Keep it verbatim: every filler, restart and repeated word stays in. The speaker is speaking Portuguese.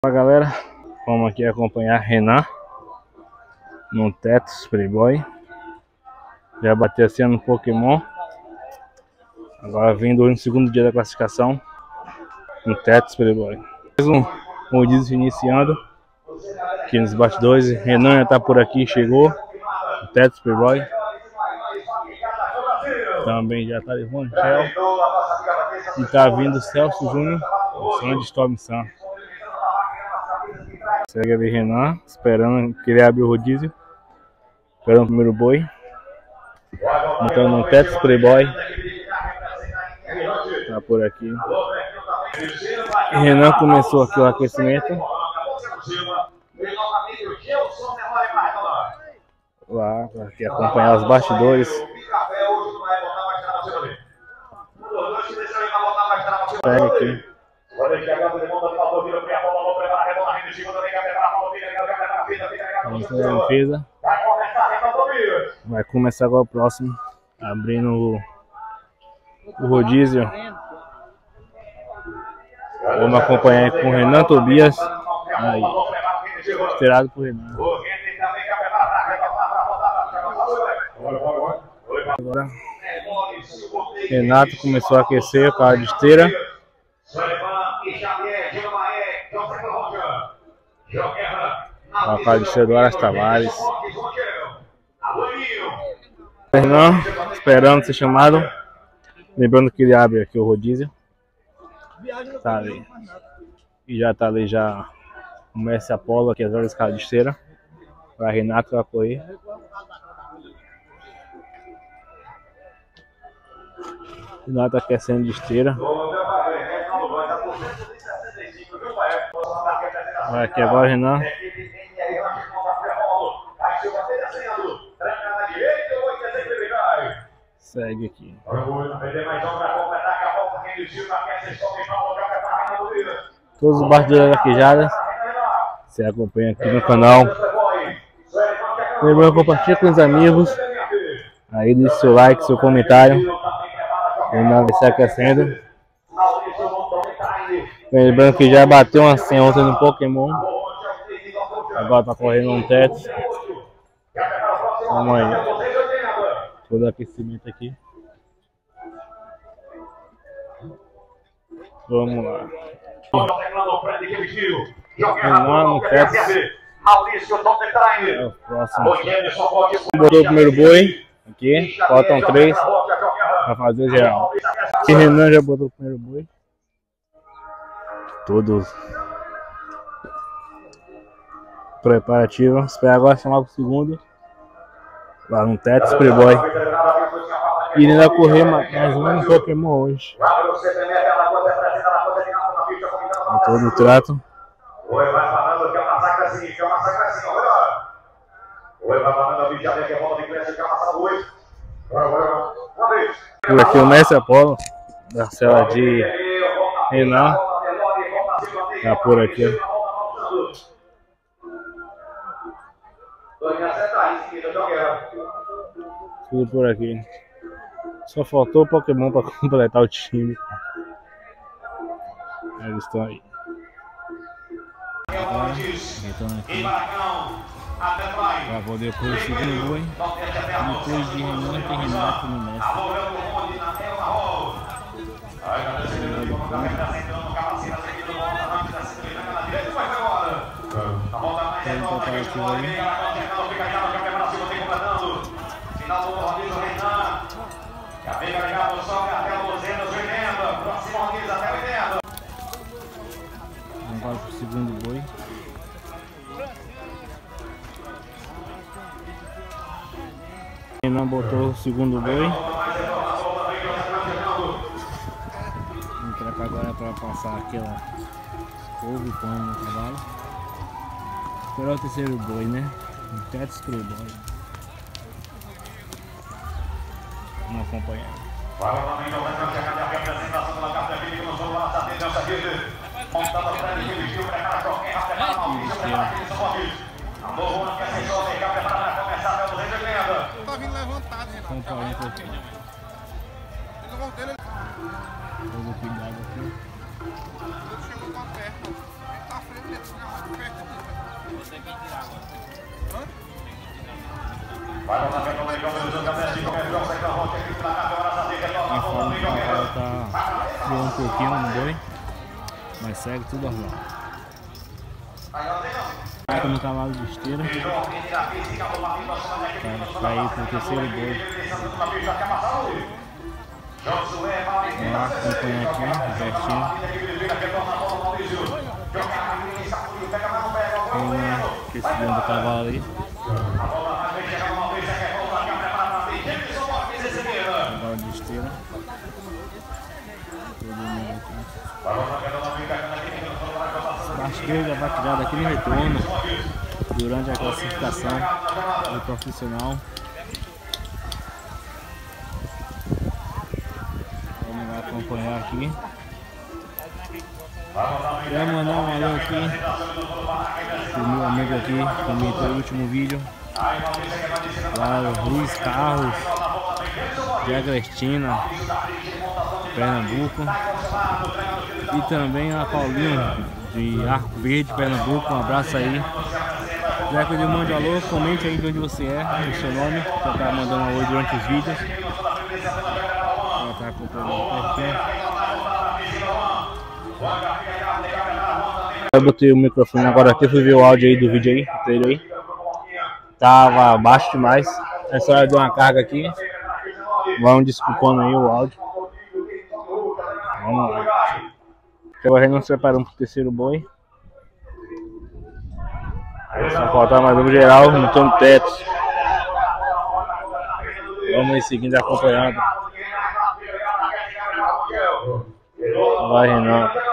Fala galera, vamos aqui acompanhar Renan no Tetris Playboy. Já bateu assim no Pokémon. Agora vindo no segundo dia da classificação no Tetris Playboy. Mais um rodízio iniciando aqui nos bastidores. Renan já tá por aqui, chegou no Tetris Playboy. Também já tá levando gel. E tá vindo o Celso Júnior, o som de Storm Sun. Segue ali Renan, esperando que ele abra o rodízio. Esperando o primeiro boi. Montando no Tetris Playboy. Tá por aqui. E Renan começou aqui o aquecimento. Lá, para aqui acompanhar os bastidores. Pega aqui. Vamos fazer a limpeza. Vai começar agora o próximo. Abrindo o, o rodízio. Vamos acompanhar aí com o Renan Tobias. Aí. Esperado por Renan. Agora Renato começou a aquecer para a de esteira. A cara de esteira do Aras Tavares. Renan esperando ser chamado. Lembrando que ele abre aqui o rodízio. Tá ali. E já tá ali já o Messi Apolo aqui as horas de cara de esteira. Para Renato vai correr. Renato aquecendo de esteira. Vai aqui agora, Renan. Segue aqui. Todos os bastidores arquejadas. Você acompanha aqui no canal. Lembrando, compartilha com os amigos. Aí deixe seu like, seu comentário. Renan vai se aquecendo. Lembrando que já bateu uma senha ontem no Pokémon. Agora tá correndo um Tetris. Vamos aí. Todo o aquecimento aqui. Vamos lá. Renan no Tetris. É o próximo. Botou o primeiro boi. Aqui. Faltam três para fazer geral. Aqui Renan já botou o primeiro boi. Todos preparativos. Espera agora chamar o segundo. Lá no Tetris Playboy. E ele vai correr mais um Pokémon hoje. Com todo o trato. Por aqui o Messi Apolo. Da cela de Renan. Tá por aqui. Tudo por aqui. Só faltou o Pokémon para completar o time. Eles estão aí. Agora, então aqui. Pra poder pôr o segundo boi. Depois de Renan tem Renato no mestre. Tem um comparativo aí. Agora pro segundo boi. Renan botou o segundo boi. Entra pra agora para passar aquela fogo e pano no cavalo. Esperar o terceiro boi, né? Um Tetris Playboy. Vamos acompanhar. Tá vindo levantado, Renato. Acompanha um pouquinho. Todo cuidado aqui. Ele chegou com a perna. Ele tá à frente dele. A forma que o cavalo tá criando um pouquinho no boi, mas segue tudo normal. Tá no cavalo de esteira, vai ir pro terceiro boi. Vamos lá acompanhar aqui, pertinho. Tem esse dentro do cavalo ali. Cavalo de esteira. Todo mundo aqui. A parte dele já vai tirar aqui no retorno durante a classificação do profissional. Vamos lá acompanhar aqui. Quero mandar um alô aqui pro meu amigo aqui, comentou no último vídeo. Lá o Luiz Carlos de Agrestina, Pernambuco. E também a Paulinho de Arco Verde, Pernambuco. Um abraço aí. Já que eu mande um alô, comente aí de onde você é, o seu nome, pra estar mandando um alô durante os vídeos. Ela tá acompanhando pertinho. Eu botei o microfone agora aqui, fui ver o áudio aí do vídeo aí, dele aí. Tava baixo demais. Essa hora deu uma carga aqui. Vamos desculpando aí o áudio. Vamos lá. Agora nós separamos pro terceiro boi. Só faltar mais um geral, não tô no teto. Vamos aí seguindo acompanhando. Vai, Renan.